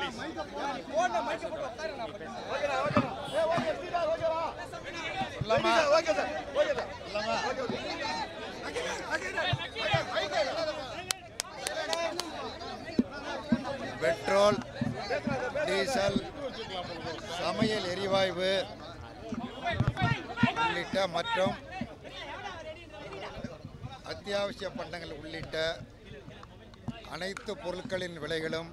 Petrol, diesel, சமையல் எரிவாயு உள்ளிட்ட மற்றும் அத்தியாவசிய பண்டங்கள் உள்ளிட்ட அனைத்து பொருட்களின் விலைகளும்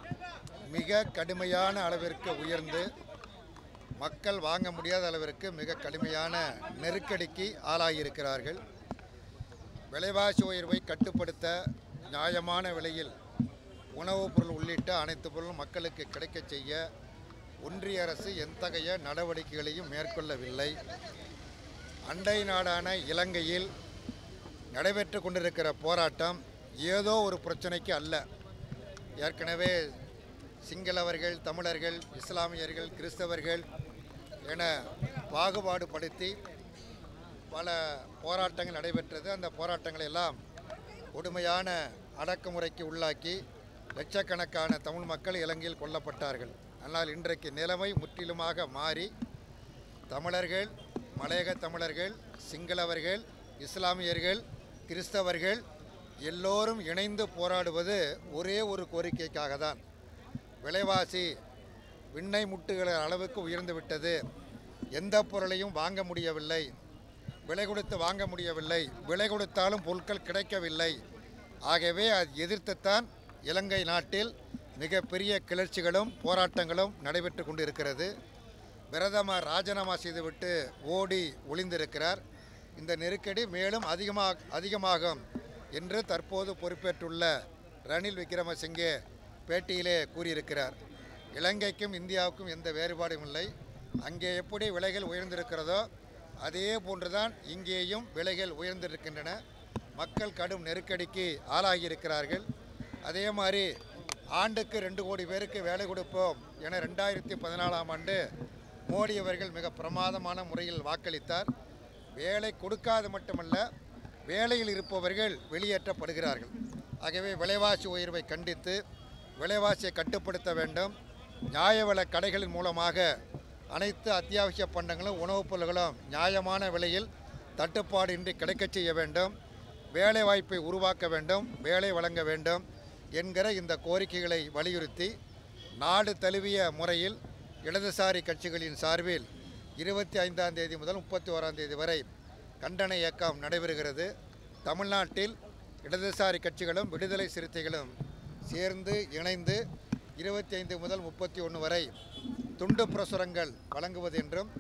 மிக கடுமையான அளவிற்கு உயர்ந்து மக்கள் வாங்க முடியாத அளவிற்கு மிக கடுமையான நெருக்கடிக்கு ஆளாகியிருக்கிறார்கள். விலைவாசி உயர்வை கட்டுப்படுத்த நியாயமான விலையில் உணவுப் பொருள் உள்ளிட்ட அனைத்து பொருளும் மக்களுக்கு கிடைக்கச் செய்ய ஒன்றிய அரசு எத்தகைய நடவடிக்கைகளையும் மேற்கொள்ளவில்லை. அண்டை நாடான இலங்கையில் நடைபெற்று கொண்டிருக்கிற போராட்டம் ஏதோ ஒரு பிரச்சனைக்கு அல்ல. ஏற்கனவே சிங்களவர்கள், தமிழர்கள், இஸ்லாமியர்கள், கிறிஸ்தவர்கள் என பாகுபாடுபடுத்தி பல போராட்டங்கள் நடைபெற்றது. அந்த போராட்டங்களை எல்லாம் கொடுமையான அடக்குமுறைக்கு உள்ளாக்கி லட்சக்கணக்கான தமிழ் மக்கள் இலங்கையில் கொல்லப்பட்டார்கள். ஆனால் இன்றைக்கு நிலைமை முற்றிலுமாக மாறி தமிழர்கள், மலையக தமிழர்கள், சிங்களவர்கள், இஸ்லாமியர்கள், கிறிஸ்தவர்கள் எல்லோரும் இணைந்து போராடுவது ஒரே ஒரு கோரிக்கைக்காக தான். விலைவாசி விண்ணை முட்டுகிற அளவுக்கு உயர்ந்து விட்டது. எந்த பொருளையும் வாங்க முடியவில்லை, விலை கொடுத்து வாங்க முடியவில்லை, விலை கொடுத்தாலும் பொருட்கள் கிடைக்கவில்லை. ஆகவே அதை எதிர்த்துத்தான் இலங்கை நாட்டில் மிகப்பெரிய கிளர்ச்சிகளும் போராட்டங்களும் நடைபெற்று கொண்டு இருக்கிறது. பிரதமர் ராஜினாமா செய்துவிட்டு ஓடி ஒளிந்திருக்கிறார். இந்த நெருக்கடி மேலும் அதிகமாகும் என்று தற்போது பொறுப்பேற்றுள்ள ரணில் விக்ரமசிங்கே பேட்டியிலே கூறியிருக்கிறார். இலங்கைக்கும் இந்தியாவுக்கும் எந்த வேறுபாடும் இல்லை. அங்கே எப்படி விலைகள் உயர்ந்திருக்கிறதோ அதே போன்றுதான் இங்கேயும் விலைகள் உயர்ந்திருக்கின்றன. மக்கள் கடும் நெருக்கடிக்கு ஆளாகியிருக்கிறார்கள். அதே மாதிரி ஆண்டுக்கு 2 கோடி பேருக்கு வேலை கொடுப்போம் என 2014ஆம் ஆண்டு மோடி அவர்கள் மிக பிரமாதமான முறையில் வாக்களித்தார். வேலை கொடுக்காது மட்டுமல்ல, வேலையில் இருப்பவர்கள் வெளியேற்றப்படுகிறார்கள். ஆகவே விலைவாசி உயர்வை கண்டித்து விலைவாசியை கட்டுப்படுத்த வேண்டும். நியாய விலை கடைகளின் மூலமாக அனைத்து அத்தியாவசிய பண்டங்களும் உணவுப் பொருள்களும் நியாயமான விலையில் தட்டுப்பாடு இன்றி கிடைக்கச் செய்ய வேண்டும். வேலை வாய்ப்பை உருவாக்க வேண்டும், வேலை வழங்க வேண்டும் என்கிற இந்த கோரிக்கைகளை வலியுறுத்தி நாடு தழுவிய முறையில் இடதுசாரி கட்சிகளின் சார்பில் 25ஆம் தேதி முதல் 31ஆம் தேதி வரை கண்டன இயக்கம் நடைபெறுகிறது. தமிழ்நாட்டில் இடதுசாரி கட்சிகளும் விடுதலை சிறுத்தைகளும் சேர்ந்து இணைந்து 25 முதல் 31 வரை துண்டு பிரசுரங்கள் வழங்குவது என்றும்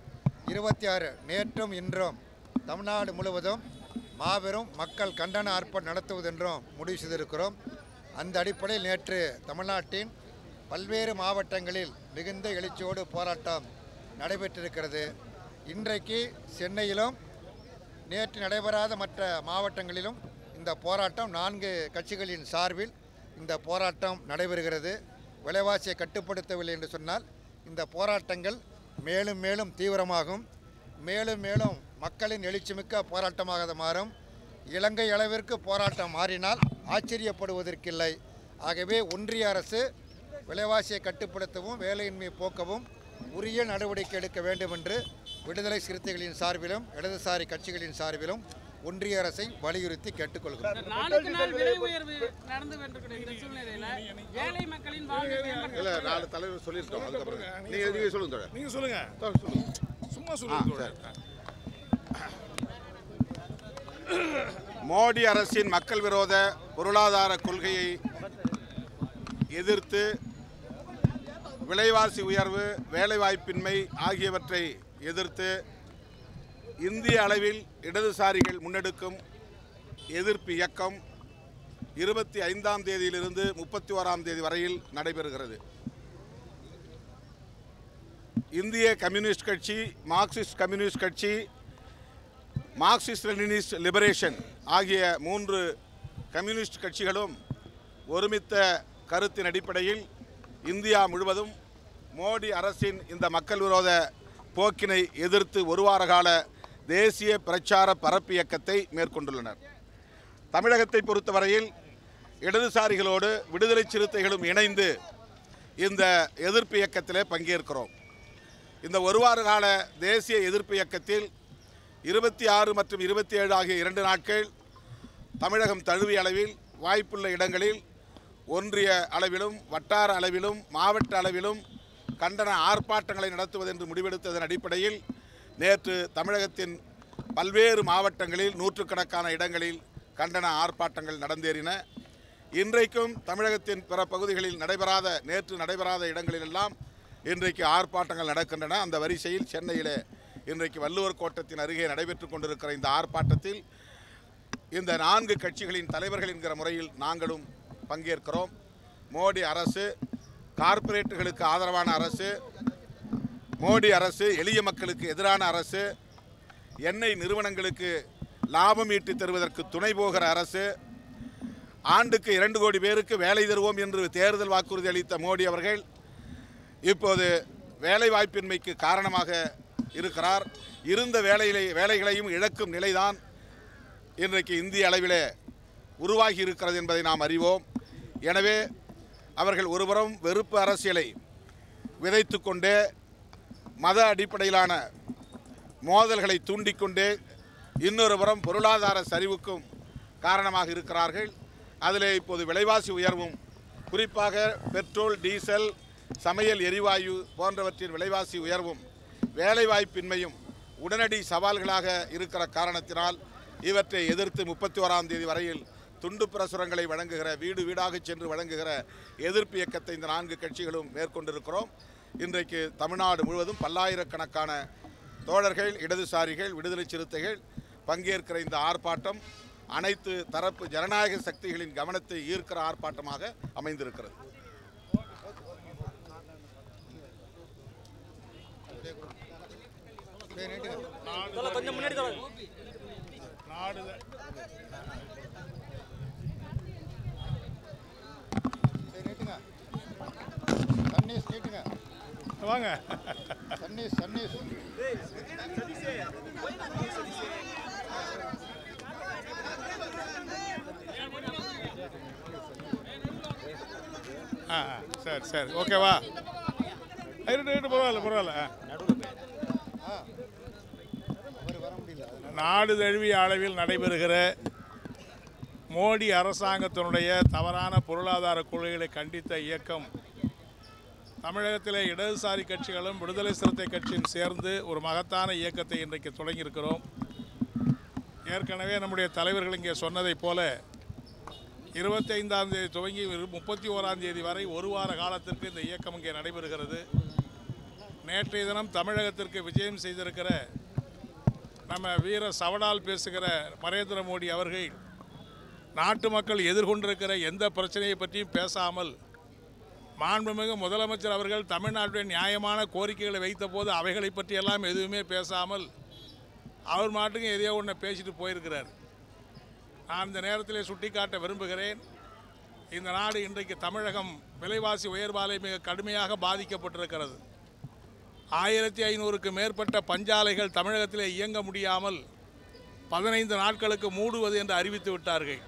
26 நேற்றும் இன்றும் தமிழ்நாடு முழுவதும் மாபெரும் மக்கள் கண்டன ஆர்ப்பாட்டம் நடத்துவதென்றும் முடிவு செய்திருக்கிறோம். அந்த அடிப்படையில் நேற்று தமிழ்நாட்டின் பல்வேறு மாவட்டங்களில் மிகுந்த எழுச்சியோடு போராட்டம் நடைபெற்றிருக்கிறது. இன்றைக்கு சென்னையிலும் நேற்று நடைபெறாத மற்ற மாவட்டங்களிலும் இந்த போராட்டம் 4 கட்சிகளின் சார்பில் இந்த போராட்டம் நடைபெறுகிறது. விலைவாசியை கட்டுப்படுத்தவில்லை என்று சொன்னால் இந்த போராட்டங்கள் மேலும் மேலும் தீவிரமாகும். மேலும் மேலும் மக்களின் எழுச்சிமிக்க போராட்டமாக மாறும். இலங்கை அளவிற்கு போராட்டம் மாறினால் ஆச்சரியப்படுவதற்கில்லை. ஆகவே ஒன்றிய அரசு விலைவாசியை கட்டுப்படுத்தவும் வேலையின்மையை போக்கவும் உரிய நடவடிக்கை எடுக்க வேண்டும் என்று விடுதலை சிறுத்தைகளின் சார்பிலும் இடதுசாரி கட்சிகளின் சார்பிலும் ஒன்றிய அரசை வலியுறுத்தி கேட்டுக்கொள்கிறோம். மோடி அரசின் மக்கள் விரோத பொருளாதார கொள்கையை எதிர்த்து விலைவாசி உயர்வு, வேலைவாய்ப்பின்மை ஆகியவற்றை எதிர்த்து இந்திய அளவில் இடதுசாரிகள் முன்னெடுக்கும் எதிர்ப்பு இயக்கம் 25ஆம் தேதியிலிருந்து 31ஆம் தேதி வரையில் நடைபெறுகிறது. இந்திய கம்யூனிஸ்ட் கட்சி, மார்க்சிஸ்ட் கம்யூனிஸ்ட் கட்சி, மார்க்சிஸ்ட் லெனினிஸ்ட் லிபரேஷன் ஆகிய 3 கம்யூனிஸ்ட் கட்சிகளும் ஒருமித்த கருத்தின் அடிப்படையில் இந்தியா முழுவதும் மோடி அரசின் இந்த மக்கள் விரோத போக்கினை எதிர்த்து ஒரு வார கால தேசிய பிரச்சார பரப்பு இயக்கத்தை மேற்கொண்டுள்ளனர். தமிழகத்தை பொறுத்தவரையில் இடதுசாரிகளோடு விடுதலை சிறுத்தைகளும் இணைந்து இந்த எதிர்ப்பு இயக்கத்திலே பங்கேற்கிறோம். இந்த ஒரு வார கால தேசிய எதிர்ப்பு இயக்கத்தில் 26 மற்றும் 27 ஆகிய 2 நாட்கள் தமிழகம் தழுவிய அளவில் வாய்ப்புள்ள இடங்களில் ஒன்றிய அளவிலும் வட்டார அளவிலும் மாவட்ட அளவிலும் கண்டன ஆர்ப்பாட்டங்களை நடத்துவது என்று முடிவெடுத்ததன் அடிப்படையில் நேற்று தமிழகத்தின் பல்வேறு மாவட்டங்களில் நூற்றுக்கணக்கான இடங்களில் கண்டன ஆர்ப்பாட்டங்கள் நடந்தேறின. இன்றைக்கும் தமிழகத்தின் பிற பகுதிகளில் நேற்று நடைபெறாத இடங்களிலெல்லாம் இன்றைக்கு ஆர்ப்பாட்டங்கள் நடக்கின்றன. அந்த வரிசையில் சென்னையிலே இன்றைக்கு வள்ளுவர் கோட்டத்தின் அருகே நடைபெற்று கொண்டிருக்கிற இந்த ஆர்ப்பாட்டத்தில் இந்த 4 கட்சிகளின் தலைவர்கள் என்கிற முறையில் நாங்களும் பங்கேற்கிறோம். மோடி அரசு கார்ப்பரேட்டுகளுக்கு ஆதரவான அரசு, மோடி அரசு எளிய மக்களுக்கு எதிரான அரசு, எண்ணெய் நிறுவனங்களுக்கு லாபம் ஈட்டி தருவதற்கு துணை போகிற அரசு, ஆண்டுக்கு 2 கோடி பேருக்கு வேலை தருவோம் என்று தேர்தல் வாக்குறுதி அளித்த மோடி அவர்கள் இப்போது வேலைவாய்ப்பின்மைக்கு காரணமாக இருக்கிறார். இருந்த வேலைகளையும் இழக்கும் நிலைதான் இன்றைக்கு இந்திய அளவிலே உருவாகி இருக்கிறது என்பதை நாம் அறிவோம். எனவே அவர்கள் ஒருபுறம் வெறுப்பு அரசியலை விதைத்து கொண்டே மத அடிப்படையிலான மோதல்களை தூண்டிக்கொண்டே இன்னொரு புறம் பொருளாதார சரிவுக்கும் காரணமாக இருக்கிறார்கள். அதிலே இப்போது விலைவாசி உயர்வும், குறிப்பாக பெட்ரோல், டீசல், சமையல் எரிவாயு போன்றவற்றின் விலைவாசி உயர்வும் வேலைவாய்ப்பின்மையும் உடனடி சவால்களாக இருக்கிற காரணத்தினால் இவற்றை எதிர்த்து 31ஆம் தேதி வரையில் துண்டு பிரசுரங்களை வழங்குகிற, வீடு வீடாக சென்று வழங்குகிற எதிர்ப்பு இயக்கத்தை இந்த 4 கட்சிகளும் மேற்கொண்டிருக்கிறோம். இன்றைக்கு தமிழ்நாடு முழுவதும் பல்லாயிரக்கணக்கான தோழர்கள், இடதுசாரிகள், விடுதலை சிறுத்தைகள் பங்கேற்கிற இந்த ஆர்ப்பாட்டம் அனைத்து தரப்பு ஜனநாயக சக்திகளின் கவனத்தை ஈர்க்கிற ஆர்ப்பாட்டமாக அமைந்திருக்கிறது. வாங்க சரி ஓகேவா? பரவாயில்ல. நாடு தழுவிய அளவில் நடைபெறுகிற மோடி அரசாங்கத்தினுடைய தவறான பொருளாதார கொள்கைகளை கண்டித்த இயக்கம் தமிழகத்தில் இடதுசாரி கட்சிகளும் விடுதலை சிறுத்தை கட்சியும் சேர்ந்து ஒரு மகத்தான இயக்கத்தை இன்றைக்கு தொடங்கியிருக்கிறோம். ஏற்கனவே நம்முடைய தலைவர்கள் இங்கே சொன்னதைப் போல 25ஆம் தேதி துவங்கி 31ஆம் தேதி வரை ஒரு வார காலத்திற்கு இந்த இயக்கம் இங்கே நடைபெறுகிறது. நேற்றைய தினம் தமிழகத்திற்கு விஜயம் செய்திருக்கிற நம்ம வீர சவடால் பேசுகிற நரேந்திர மோடி அவர்கள் நாட்டு மக்கள் எதிர்கொண்டிருக்கிற எந்த பிரச்சனையை பற்றியும் பேசாமல், மாண்புமிகு முதலமைச்சர் அவர்கள் தமிழ்நாட்டுடைய நியாயமான கோரிக்கைகளை வைத்த போது அவைகளை பற்றியெல்லாம் எதுவுமே பேசாமல் அவர் மாட்டுக்கும் எதையோ ஒன்று பேசிட்டு போயிருக்கிறார். நான் இந்த நேரத்தில் சுட்டிக்காட்ட விரும்புகிறேன், இந்த நாடு இன்றைக்கு தமிழகம் விலைவாசி உயர்வாலே மிக கடுமையாக பாதிக்கப்பட்டிருக்கிறது. 1500க்கு மேற்பட்ட பஞ்சாலைகள் தமிழகத்திலே இயங்க முடியாமல் 15 நாட்களுக்கு மூடுவது என்று அறிவித்து விட்டார்கள்.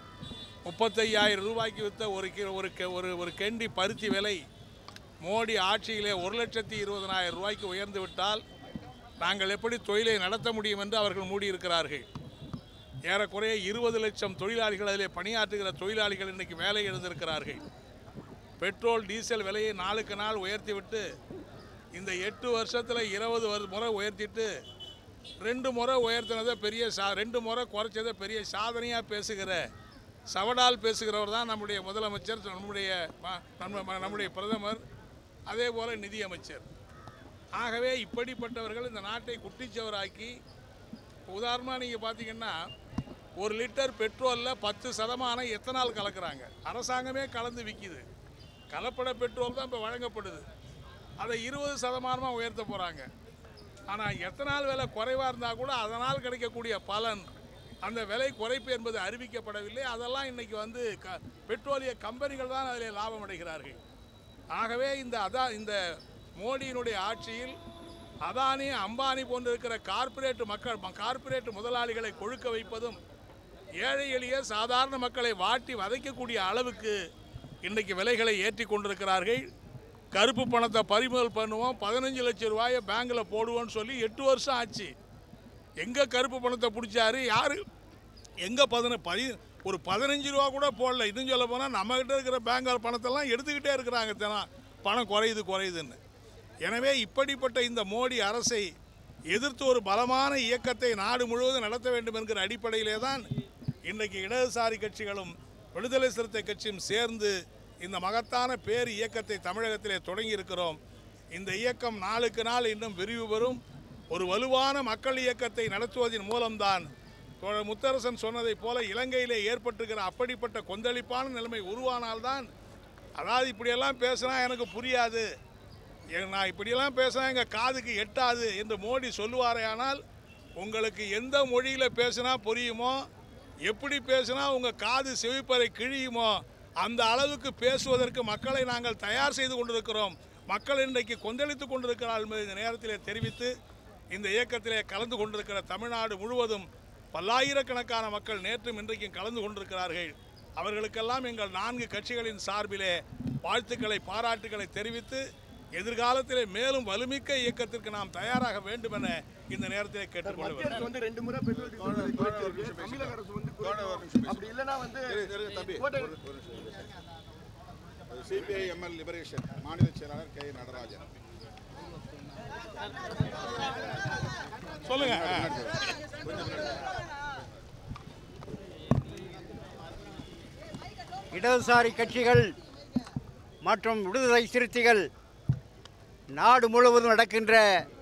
35,000 ரூபாய்க்கு விற்ற ஒரு கெண்டி பருத்தி விலை மோடி ஆட்சியிலே 1,20,000 ரூபாய்க்கு உயர்ந்து விட்டால் நாங்கள் எப்படி தொழிலை நடத்த முடியும் என்று அவர்கள் மூடியிருக்கிறார்கள். ஏறக்குறைய 20 லட்சம் தொழிலாளிகள் அதிலே பணியாற்றுகிற தொழிலாளிகள் இன்றைக்கு வேலை இழந்திருக்கிறார்கள். பெட்ரோல் டீசல் விலையை நாளுக்கு நாள் உயர்த்திவிட்டு இந்த 8 வருஷத்தில் 20 முறை உயர்த்திட்டு 2 முறை உயர்த்தினதை 2 முறை குறைச்சதை பெரிய சாதனையாக பேசுகிற சவடால் பேசுகிறவர் தான் நம்முடைய முதலமைச்சர், நம்முடைய பிரதமர், அதே போல் நிதியமைச்சர். ஆகவே இப்படிப்பட்டவர்கள் இந்த நாட்டை குட்டிச்சவராக்கி, உதாரணமாக நீங்கள் பார்த்தீங்கன்னா 1 லிட்டர் பெட்ரோலில் 10% எத்தனால் கலக்கிறாங்க. அரசாங்கமே கலந்து விற்கிது. கலப்பட பெட்ரோல் தான் இப்போ வழங்கப்படுது. அதை 20% உயர்த்த போகிறாங்க. ஆனால் எத்தனால் விலை குறைவாக இருந்தால் கூட அதனால் கிடைக்கக்கூடிய பலன், அந்த விலை குறைப்பு என்பது அறிவிக்கப்படவில்லை. அதெல்லாம் இன்றைக்கி பெட்ரோலிய கம்பெனிகள் தான் அதில் லாபம் அடைகிறார்கள். ஆகவே இந்த மோடியினுடைய ஆட்சியில் அதானி, அம்பானி போன்றிருக்கிற கார்ப்பரேட் முதலாளிகளை கொழுக்க வைப்பதும், ஏழை எளிய சாதாரண மக்களை வாட்டி வதைக்கக்கூடிய அளவுக்கு இன்றைக்கு விலைகளை ஏற்றி கொண்டிருக்கிறார்கள். கருப்பு பணத்தை பறிமுதல் பண்ணுவோம், 15 லட்சம் ரூபாயை பேங்கில் போடுவோன்னு சொல்லி 8 வருஷம் ஆச்சு. எங்கே கருப்பு பணத்தை பிடிச்சாரு? யார் எங்கே ஒரு 15 ரூபா கூட போடல. இதுன்னு சொல்ல போனால் நம்மகிட்ட இருக்கிற பேங்க் பணத்தெல்லாம் எடுத்துக்கிட்டே இருக்கிறாங்க. பணம் குறையுதுன்னு. எனவே இப்படிப்பட்ட இந்த மோடி அரசை எதிர்த்து ஒரு பலமான இயக்கத்தை நாடு முழுவதும் நடத்த வேண்டும் என்கிற அடிப்படையிலே தான் இன்றைக்கு இடதுசாரி கட்சிகளும் விடுதலை சிறுத்தை கட்சியும் சேர்ந்து இந்த மகத்தான பேர் இயக்கத்தை தமிழகத்திலே தொடங்கி இருக்கிறோம். இந்த இயக்கம் நாளுக்கு நாள் இன்னும் விரிவு பெறும். ஒரு வலுவான மக்கள் இயக்கத்தை நடத்துவதன் மூலம்தான் முத்தரசன் சொன்னதைப் போல இலங்கையிலே ஏற்பட்டிருக்கிற அப்படிப்பட்ட கொந்தளிப்பான நிலைமை உருவானால்தான், அதாவது இப்படியெல்லாம் பேசினா எனக்கு புரியாது, நான் இப்படியெல்லாம் பேசினா எங்கள் காதுக்கு எட்டாது என்று மோடி சொல்லுவாரேயானால், உங்களுக்கு எந்த மொழியில் பேசினா புரியுமோ, எப்படி பேசினா உங்கள் காது செவிப்பறை கிழியுமோ அந்த அளவுக்கு பேசுவதற்கு மக்களை நாங்கள் தயார் செய்து கொண்டிருக்கிறோம். மக்கள் இன்றைக்கு கொந்தளித்து கொண்டிருக்கிறார்கள் என்பதை இந்த நேரத்தில் தெரிவித்து, இந்த இயக்கத்திலே கலந்து கொண்டிருக்கிற தமிழ்நாடு முழுவதும் பல்லாயிரக்கணக்கான மக்கள் நேற்றும் இன்றைக்கும் கலந்து கொண்டிருக்கிறார்கள். அவர்களுக்கெல்லாம் எங்கள் 4 கட்சிகளின் சார்பிலே வாழ்த்துக்களை பாராட்டுக்களை தெரிவித்து, எதிர்காலத்திலே மேலும் வலுமிக்க இயக்கத்திற்கு நாம் தயாராக வேண்டும் என இந்த நேரத்தில் கேட்டுக்கொள்கிறேன். சிபிஐ எம்எல் லிபரேஷன் மாநில செயலாளர் கே நடராஜன் சொல்லுங்க. இடதுசாரி கட்சிகள் மற்றும் விடுதலை சிறுத்தைகள் நாடு முழுவதும் நடக்கின்ற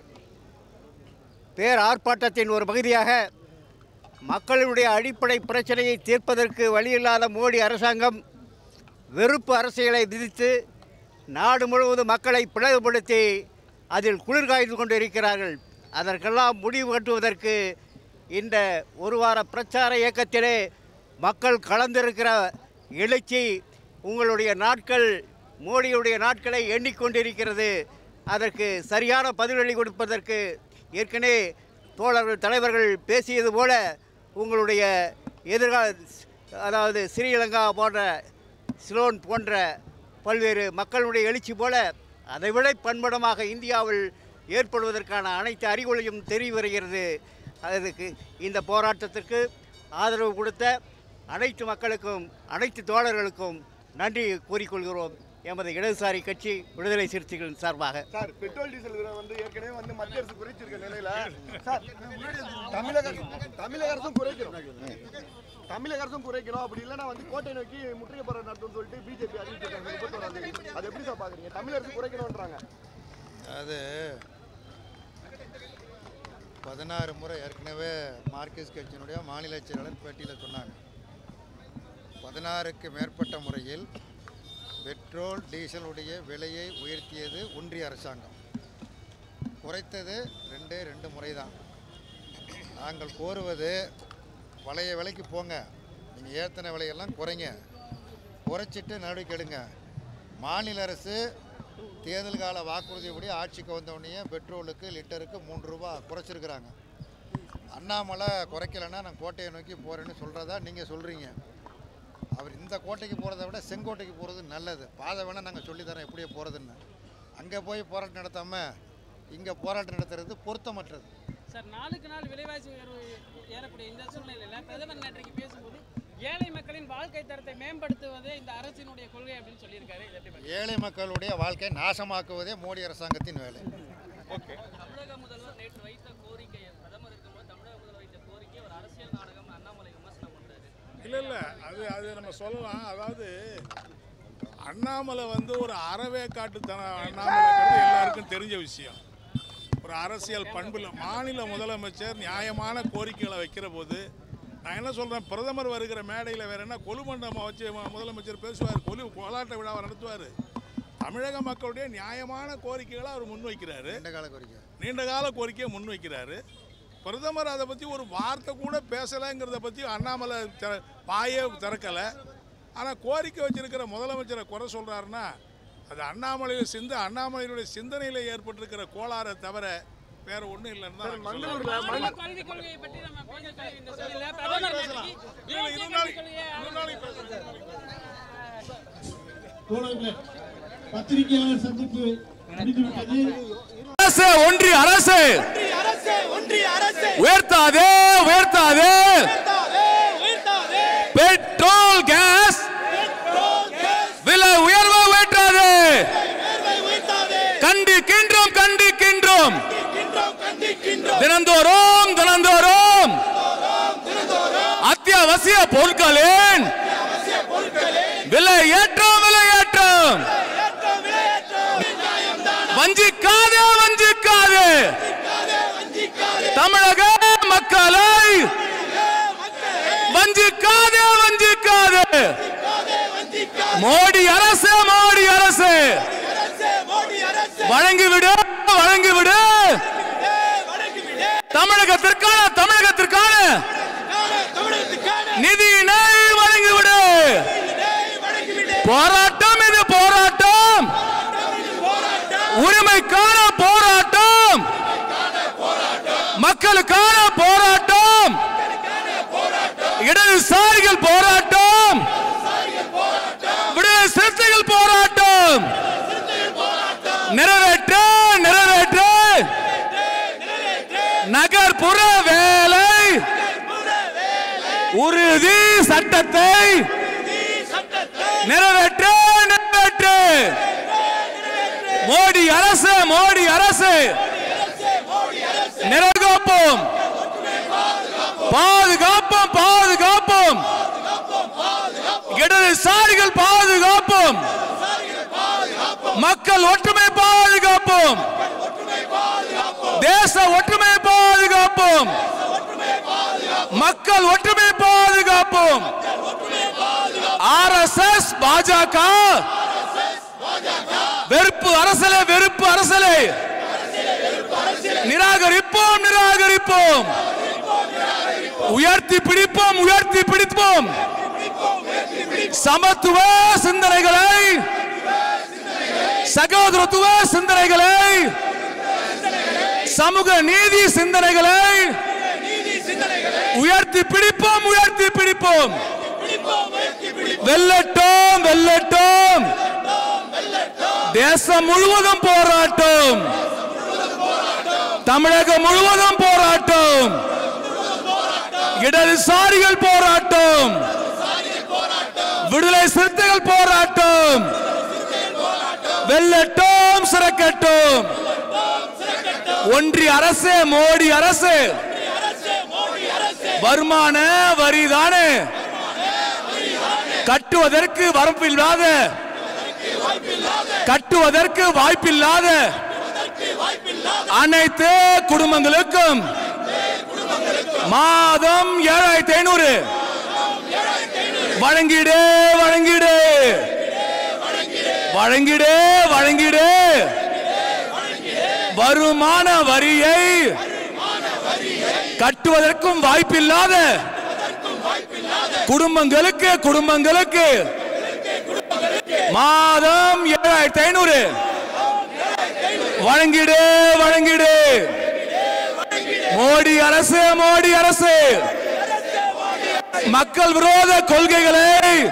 பேர் ஆர்ப்பாட்டத்தின் ஒரு பகுதியாக மக்களுடைய அடிப்படை பிரச்சனையை தீர்ப்பதற்கு வழியில்லாத மோடி அரசாங்கம் வெறுப்பு அரசியலை விதித்து நாடு முழுவதும் மக்களை பிளவுபடுத்தி அதில் குளிர்காய்ந்து கொண்டு இருக்கிறார்கள். அதற்கெல்லாம் முடிவு கட்டுவதற்கு இந்த ஒரு வார பிரச்சார இயக்கத்திலே மக்கள் கலந்திருக்கிற எழுச்சி உங்களுடைய நாட்கள், மோடியுடைய நாட்களை எண்ணிக்கொண்டிருக்கிறது. அதற்கு சரியான பதிலளி கொடுப்பதற்கு ஏற்கனவே தோழர்கள் தலைவர்கள் பேசியது போல உங்களுடைய எதிர்கால, அதாவது ஸ்ரீலங்கா போன்ற சிலோன் போன்ற பல்வேறு மக்களுடைய எழுச்சி போல அதைவிட பன்மடமாக இந்தியாவில் ஏற்படுவதற்கான அனைத்து அறிகுறியும் தெரிய வருகிறது. அதுக்கு இந்த போராட்டத்திற்கு ஆதரவு கொடுத்த அனைத்து மக்களுக்கும் அனைத்து தோழர்களுக்கும் நன்றி கூறிக்கொள்கிறோம். எமது இடதுசாரி கட்சி விடுதலை சிறுத்தைகளின் சார்பாக. சார், பெட்ரோல் டீசல் விலை ஏற்கனவே மத்திய அரசு குறைச்சிருக்க நிலையில சார் தமிழக அரசும் குறைக்கணும். அப்படி இல்லைன்னா கோட்டை நோக்கி முற்றுகை போராட்டம் நடத்தும் சொல்லிட்டு பிஜேபி அறிவிச்சிருக்காங்க 31ஆம் தேதி. அது எப்படி சார் பாக்குறீங்க? தமிழக அரசு குறைக்கணும்ன்றாங்க. அது 16 முறை ஏற்கனவே மார்க்சிஸ்ட் கட்சியினுடைய மாநில செயலாளர் பேட்டியில் சொன்னாங்க. 16க்கு மேற்பட்ட முறையில் பெட்ரோல் டீசலுடைய விலையை உயர்த்தியது ஒன்றிய அரசாங்கம். குறைத்தது 2 முறை தான். நாங்கள் கோருவது பழைய விலைக்கு போங்க, நீங்கள் ஏற்றின விலையெல்லாம் குறைங்க, குறைச்சிட்டு நடவடிக்கை எடுங்க. மாநில அரசு தேர்தல் கால வாக்குறுதிப்படி ஆட்சிக்கு வந்தவுடனே பெட்ரோலுக்கு லிட்டருக்கு 3 ரூபா குறைச்சிருக்கிறாங்க. அண்ணாமலை குறைக்கலைன்னா நான் கோட்டையை நோக்கி போகிறேன்னு சொல்கிறதா நீங்கள் சொல்கிறீங்க. அவர் இந்த கோட்டைக்கு போகிறத விட செங்கோட்டைக்கு போகிறது நல்லது. பாதை வேணால் நாங்கள் சொல்லித்தரோம் எப்படியே போகிறதுன்னு. அங்கே போய் போராட்டம் நடத்தாமல் இங்கே போராட்டம் நடத்துறது பொருத்தமற்றது. சார், நாளுக்கு நாள் விலைவாசி உயர்வு ஏறக்கூடிய இந்த சூழ்நிலையில் பிரதமர் நேற்றைக்கு பேசும்போது ஏழை மக்களின் வாழ்க்கை தரத்தை மேம்படுத்துவதே இந்த அரசினுடைய கொள்கை அப்படின்னு சொல்லியிருக்காரு. ஏழை மக்களுடைய வாழ்க்கையை நாசமாக்குவதே மோடி அரசாங்கத்தின் வேலை. ஓகே. தமிழக முதல்வர் நேற்று வைத்த கோரிக்கை, பிரதமர் இருக்கும்போது தமிழக முதல்வர் வைத்த கோரிக்கை ஒரு அரசியல் நாடகம் அண்ணாமலை விமர்சனம் பண்ணுறாரு. இல்லை அது நம்ம சொல்லலாம். அதாவது அண்ணாமலை ஒரு அறவே காட்டுத்தனம். அண்ணாமலைங்கிறது எல்லாருக்கும் தெரிஞ்ச விஷயம். ஒரு அரசியல் பண்பில் மாநில முதலமைச்சர் நியாயமான கோரிக்கைகளை வைக்கிற போது நான் என்ன சொல்கிறேன், பிரதமர் வருகிற மேடையில் வேறு என்ன கொலுமண்டபம் வச்சு முதலமைச்சர் பேசுவார், கோலாட்ட விழாவை நடத்துவார். தமிழக மக்களுடைய நியாயமான கோரிக்கைகளை அவர் முன்வைக்கிறாரு. நீண்ட கால கோரிக்கையை முன்வைக்கிறாரு. பிரதமர் அதை பற்றி ஒரு வார்த்தை கூட பேசலைங்கிறத பற்றி அண்ணாமலை பாயே திறக்கலை. ஆனால் கோரிக்கை வச்சிருக்கிற முதலமைச்சரை குறை சொல்கிறாருன்னா அது அண்ணாமலையுடைய சிந்தனையில் ஏற்பட்டிருக்கிற கோளாறை தவிர வேற ஒன்றும் இல்லைன்னு தான். பத்திரிகையாளர் சந்திப்பு முடிந்துவிட்டது. ஒன்றிய அரசு உயர்த்தாதே உயர்த்தாதே பெட்ரோல் கேஸ் விலை உயர்வு உயர்த்தாதே. கண்டிக்கின்றோம் கண்டிக்கின்றோம் தினந்தோறும் தினந்தோறும் அத்தியாவசிய பொருட்களின் விலை ஏற்றம் விலை ஏற்றம். வஞ்சிக்காதே வஞ்சிக்காதே தமிழக மக்களை வஞ்சிக்காதே வஞ்சிக்காதே. மோடி அரசு மோடி அரசு வழங்கிவிடு வழங்கிவிடு. தமிழகத்திற்கான நிதியினை வழங்கிவிடு. போராட்டம் இது போராட்டம், உரிமைக்கான போராட்டம், மக்களுக்கான போராட்டம், இடதுசாரிகள் போராட்டம், விடுதலை சிறுத்தைகள் போராட்டம். நிறைவேற்று நிறைவேற்று நகர்ப்புற வேலை உறுதி சட்டத்தை நிறைவேற்று நிறைவேற்று. மோடி அரசு மோடி அரசு நிறைவேற்றுவோம் பாதுகாப்போம் பாதுகாப்போம் இடதுசாரிகள் பாதுகாப்போம் மக்கள் ஒற்றுமை பாதுகாப்போம் தேச ஒற்றுமை பாதுகாப்போம் மக்கள் ஒற்றுமை பாதுகாப்போம். RSS பாஜக வெறுப்பு அரசலே வெறுப்பு அரசலே நிராகரிப்போம் நிராகரிப்போம். உயர்த்தி பிடிப்போம் உயர்த்தி பிடிப்போம். சமத்துவ சிந்தனைகளை சகோதரத்துவ சிந்தனைகளை சமூக நீதி சிந்தனைகளை உயர்த்தி பிடிப்போம் உயர்த்தி பிடிப்போம். வெல்லட்டும் வெல்லட்டும் தேசம் முழுவதும் போராட்டம், தமிழகம் முழுவதும் போராட்டம், இடதுசாரிகள் போராட்டம், விடுதலை சிறுத்தைகள் போராட்டம். வெல்லட்டும் சிறக்கட்டும். ஒன்றிய அரசு மோடி அரசு வருமான வரிதானே கட்டுவதற்கு வரம்பில்லாத கட்டுவதற்கு வாய்ப்பில்லாத அனைத்து குடும்பங்களுக்கும் மாதம் 7500 வழங்கிடு வழங்கிடு வழங்கிடு வழங்கிடு. வருமான வரியை கட்டுவதற்கும் வாய்ப்பில்லாத குடும்பங்களுக்கு மாதம் 7500 வழங்கிடு வழங்கிடு. மோடி அரசு மோடி அரசு மக்கள் விரோத கொள்கைகளை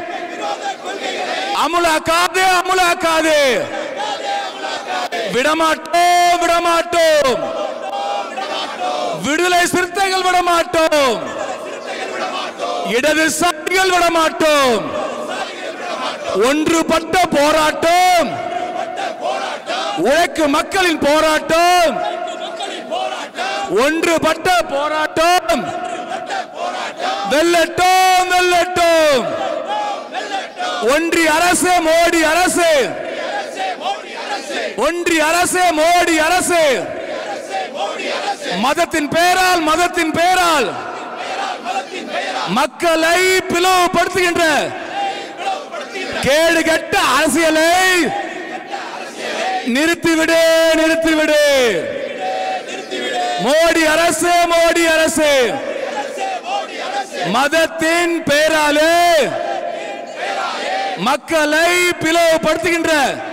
அமுலாக்காதே அமுலாக்காதே. விடமாட்டோம் விடமாட்டோம். விடுதலை சிறுத்தைகள் விடமாட்டோம், இடதுசாரிகள் விடமாட்டோம். ஒன்றுபட்ட போராட்டம், உழைக்கும் மக்களின் போராட்டம், ஒன்றுபட்ட போராட்டம். வெல்லட்டும் வெல்லட்டும். ஒன்றிய அரசு மோடி அரசு ஒன்றிய அரசு மோடி அரசு மதத்தின் பெயரால் மக்களை பிளவுபடுத்துகின்ற கேடுகெட்ட அரசியலை நிறுத்திவிடு நிறுத்திவிடு. மோடி அரசு மோடி அரசு மதத்தின் பெயராலே மக்களை பிளவுபடுத்துகின்ற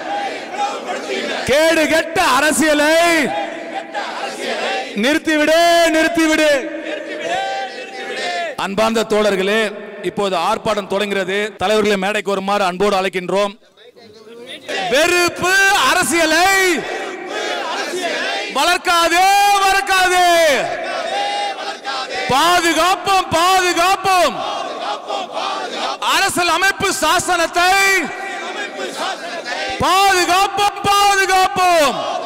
கேடுகெட்ட அரசியலை நிறுத்திவிடு நிறுத்திவிடு. அன்பார்ந்த தோழர்களே, இப்போது ஆர்ப்பாட்டம் தொடங்குகிறது. தலைவர்களை மேடைக்கு வருமாறு அன்போடு அழைக்கின்றோம். வெறுப்பு அரசியலை வளர்க்காதே வளர்க்காதே. பாதுகாப்போம் பாதுகாப்போம் அரசியல் அமைப்பு சாசனத்தை பாதுகாப்போம் பாதுகாப்போம்.